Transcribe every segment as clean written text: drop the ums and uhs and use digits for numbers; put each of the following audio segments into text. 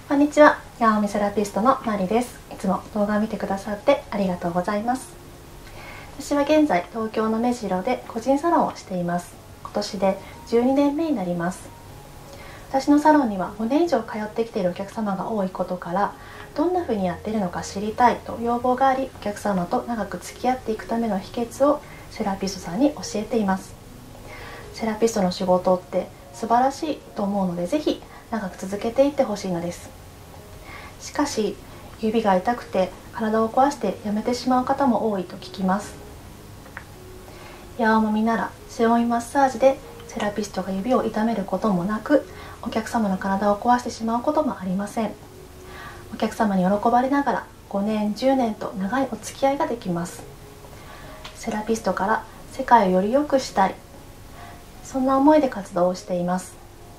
こんにちは、ヤオミセラピストのマリです。いつも動画を見てくださってありがとうございます。私は現在東京の目白で個人サロンをしています。今年で12年目になります。私のサロンには5年以上通ってきているお客様が多いことから、どんな風にやっているのか知りたいと要望があり、お客様と長く付き合っていくための秘訣をセラピストさんに教えています。セラピストの仕事って素晴らしいと思うので、ぜひ長く続けていってほしいのです。しかし、指が痛くて体を壊してやめてしまう方も多いと聞きます。ヤオモミなら塩もみマッサージでセラピストが指を痛めることもなく、お客様の体を壊してしまうこともありません。お客様に喜ばれながら5年10年と長いお付き合いができます。セラピストから世界をより良くしたい、そんな思いで活動をしています。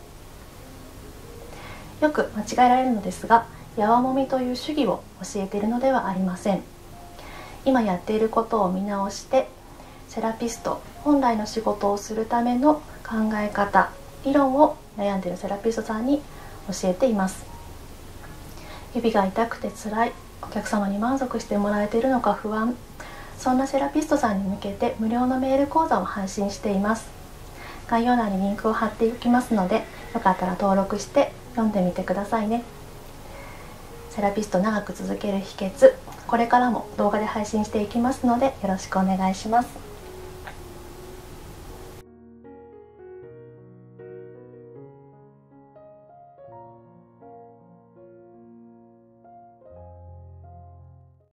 よく間違えられるのですが、やわもみという主義を教えているのではありません。今やっていることを見直して、セラピスト本来の仕事をするための考え方、理論を悩んでいるセラピストさんに教えています。指が痛くてつらい、お客様に満足してもらえているのか不安、そんなセラピストさんに向けて無料のメール講座を配信しています。概要欄にリンクを貼っておきますので、よかったら登録して読んでみてくださいね。セラピスト長く続ける秘訣、これからも動画で配信していきますので、よろしくお願いします。